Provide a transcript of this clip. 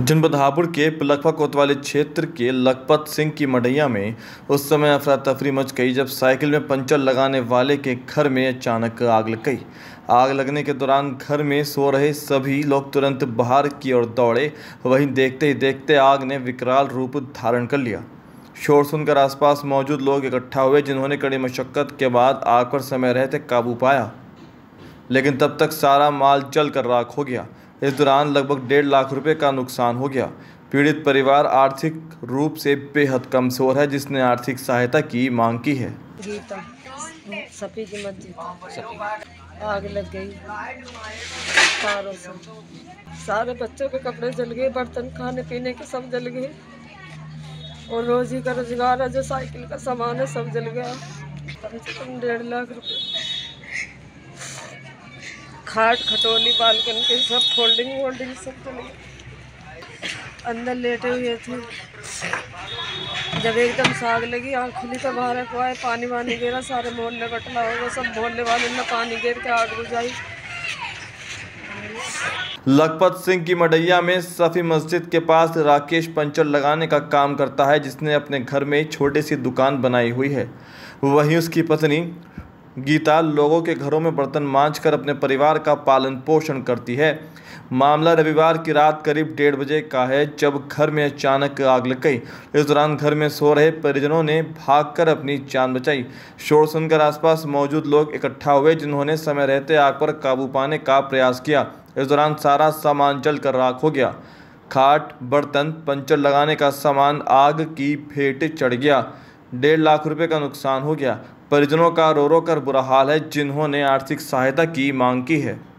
जनपद हापुड़ के पिलखवा कोतवाली क्षेत्र के लखपत सिंह की मढ़ैया में उस समय अफरा तफरी मच गई जब साइकिल में पंचर लगाने वाले के घर में अचानक आग लग गई। आग लगने के दौरान घर में सो रहे सभी लोग तुरंत बाहर की ओर दौड़े। वहीं देखते ही देखते आग ने विकराल रूप धारण कर लिया। शोर सुनकर आसपास मौजूद लोग इकट्ठा हुए, जिन्होंने कड़ी मशक्कत के बाद आग पर समय रहते काबू पाया, लेकिन तब तक सारा माल जल कर राख हो गया। इस दौरान लगभग 1.5 लाख रुपए का नुकसान हो गया। पीड़ित परिवार आर्थिक रूप से बेहद कमजोर है, जिसने आर्थिक सहायता की मांग की है। गीता सफी की मस्जिद आग लग गई, तारों से सारे बच्चों के कपड़े जल गए, बर्तन खाने पीने के सब जल गए, और रोजी का रोजगार है जो साइकिल का सामान है सब जल गया। कम से कम 1.5 लाख रुपए। खाट खटोली बालकनी के सब फोल्डिंग सब चले गए। अंदर लेटे हुए थे, जब एकदम से आग लगी, आग खुली तो बाहर को आए, पानी वानी गिरा, सारे मोहल्ले कटला हो गया। सब मोहल्ले वाले ने पानी गिर के आग बुझाई। लखपत सिंह की मढ़ैया में सफी मस्जिद के पास राकेश पंचर लगाने का काम करता है, जिसने अपने घर में छोटी सी दुकान बनाई हुई है। वहीं उसकी पत्नी गीता लोगों के घरों में बर्तन मांजकर अपने परिवार का पालन पोषण करती है। मामला रविवार की रात करीब 1:30 बजे का है, जब घर में अचानक आग लग गई। इस दौरान घर में सो रहे परिजनों ने भागकर अपनी जान बचाई। शोर सुनकर आसपास मौजूद लोग इकट्ठा हुए, जिन्होंने समय रहते आग पर काबू पाने का प्रयास किया। इस दौरान सारा सामान जलकर राख हो गया। खाट, बर्तन, पंचर लगाने का सामान आग की भेंट चढ़ गया। 1.5 लाख रुपए का नुकसान हो गया। परिजनों का रो रो कर बुरा हाल है, जिन्होंने आर्थिक सहायता की मांग की है।